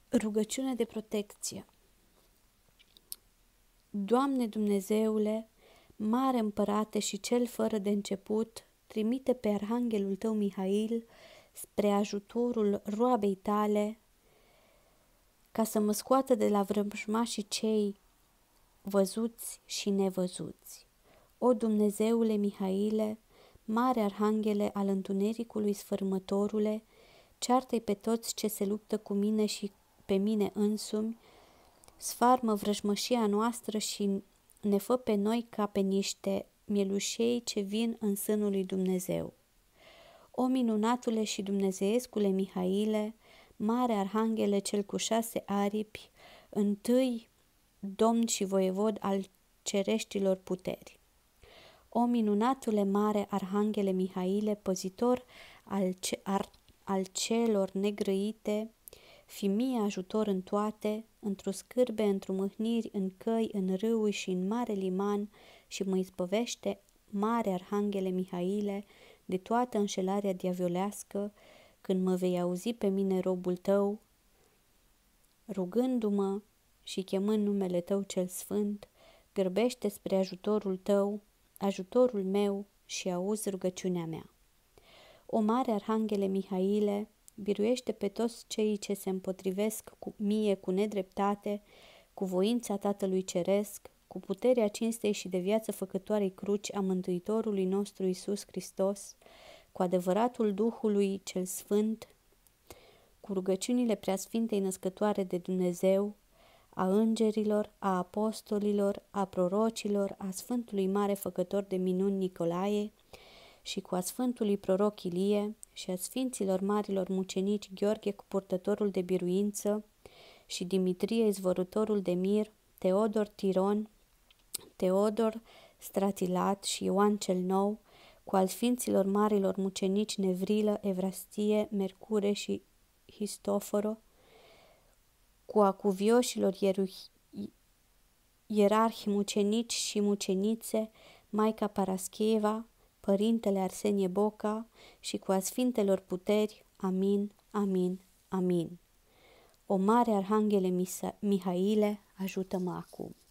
Rugăciune de protecție. Doamne Dumnezeule, mare împărate și cel fără de început, trimite pe arhanghelul tău Mihail spre ajutorul roabei tale, ca să mă scoată de la vrăjmașii cei văzuți și nevăzuți. O Dumnezeule Mihaile, mare arhanghele al întunericului sfărâmătorule, ceartă-i pe toți ce se luptă cu mine și pe mine însumi, sfarmă vrăjmășia noastră și ne fă pe noi ca pe niște mielușei ce vin în sânul lui Dumnezeu. O minunatule și dumnezeiescule Mihaile, mare arhanghele cel cu 6 aripi, întâi domn și voievod al cereștilor puteri. O minunatule mare arhanghele Mihaile, păzitor al celor negrăite, fi mie ajutor în toate, într-o scârbe, într-o mâhniri, în căi, în râuri și în mare liman, și mă izbăvește, mare arhanghele Mihaile, de toată înșelarea diavolească, când mă vei auzi pe mine robul tău, rugându-mă și chemând numele tău cel sfânt, grăbește spre ajutorul tău, ajutorul meu, și auzi rugăciunea mea. O mare arhanghele Mihaile, biruiește pe toți cei ce se împotrivesc mie cu nedreptate, cu voința Tatălui Ceresc, cu puterea cinstei și de viață făcătoarei cruci a Mântuitorului nostru Iisus Hristos, cu adevăratul Duhului cel Sfânt, cu rugăciunile preasfintei născătoare de Dumnezeu, a îngerilor, a apostolilor, a prorocilor, a Sfântului Mare Făcător de Minuni Nicolae și cu a Sfântului Proroc Ilie și a Sfinților Marilor Mucenici Gheorghe cu purtătorul de biruință și Dimitrie izvorătorul de mir, Teodor Tiron, Teodor Stratilat și Ioan cel Nou, cu al Sfinților Marilor Mucenici Nevrilă, Evrastie, Mercure și Histoforo, cu a cuvioșilor ierarhi mucenici și mucenițe, Maica Parascheva, Părintele Arsenie Boca și cu a Sfintelor Puteri. Amin, amin, amin. O mare arhanghele Mihaile, ajută-mă acum.